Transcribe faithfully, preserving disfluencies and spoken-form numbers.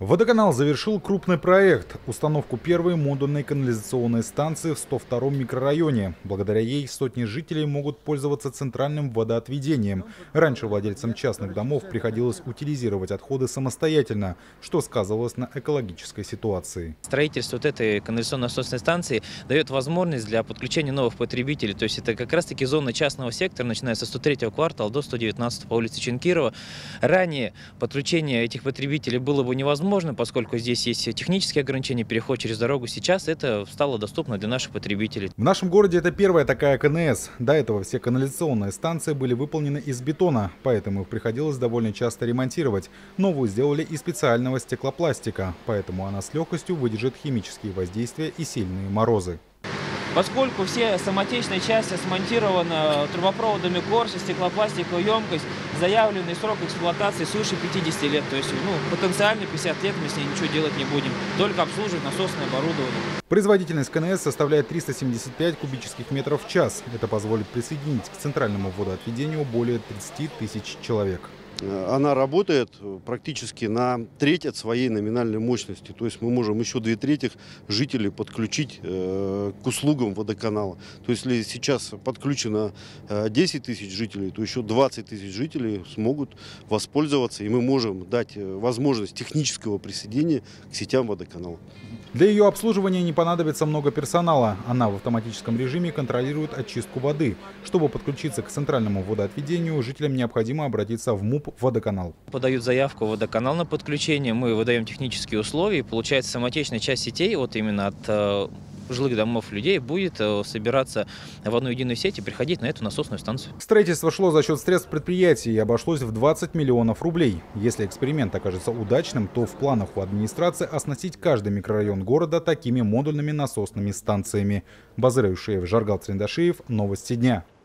Водоканал завершил крупный проект – установку первой модульной канализационной станции в сто втором микрорайоне. Благодаря ей сотни жителей могут пользоваться центральным водоотведением. Раньше владельцам частных домов приходилось утилизировать отходы самостоятельно, что сказывалось на экологической ситуации. Строительство вот этой канализационно-насосной станции дает возможность для подключения новых потребителей. То есть это как раз-таки зона частного сектора, начиная со сто третьего квартала до сто девятнадцатого по улице Ченкирова. Ранее подключение этих потребителей было бы невозможно, поскольку здесь есть технические ограничения, переход через дорогу. Сейчас это стало доступно для наших потребителей. В нашем городе это первая такая КНС. До этого все канализационные станции были выполнены из бетона, поэтому их приходилось довольно часто ремонтировать. Новую сделали из специального стеклопластика, поэтому она с легкостью выдержит химические воздействия и сильные морозы. Поскольку все самотечные части смонтированы трубопроводами Корса, стеклопластиковая емкость, заявленный срок эксплуатации свыше пятидесяти лет. То есть ну, потенциально пятьдесят лет мы с ней ничего делать не будем, только обслуживать насосное оборудование. Производительность КНС составляет триста семьдесят пять кубических метров в час. Это позволит присоединить к центральному водоотведению более тридцати тысяч человек. Она работает практически на треть от своей номинальной мощности. То есть мы можем еще две трети жителей подключить к услугам водоканала. То есть если сейчас подключено десять тысяч жителей, то еще двадцать тысяч жителей смогут воспользоваться. И мы можем дать возможность технического присоединения к сетям водоканала. Для ее обслуживания не понадобится много персонала. Она в автоматическом режиме контролирует очистку воды. Чтобы подключиться к центральному водоотведению, жителям необходимо обратиться в МУП «Водоканал». Подают заявку в водоканал на подключение, мы выдаем технические условия, и получается самотечная часть сетей, вот именно от э, жилых домов людей, будет э, собираться в одну единую сеть и приходить на эту насосную станцию. Строительство шло за счет средств предприятий и обошлось в двадцать миллионов рублей. Если эксперимент окажется удачным, то в планах у администрации оснастить каждый микрорайон города такими модульными насосными станциями. Базыр Юшеев, Жаргал Цриндашиев. Новости дня.